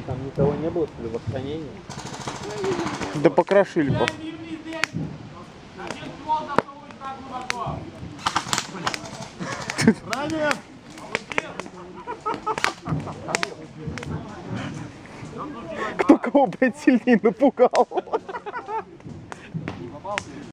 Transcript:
там никого не было, что ли, в охранении? Да покрошили бы. Ранен! Кто кого, блядь, сильнее напугал?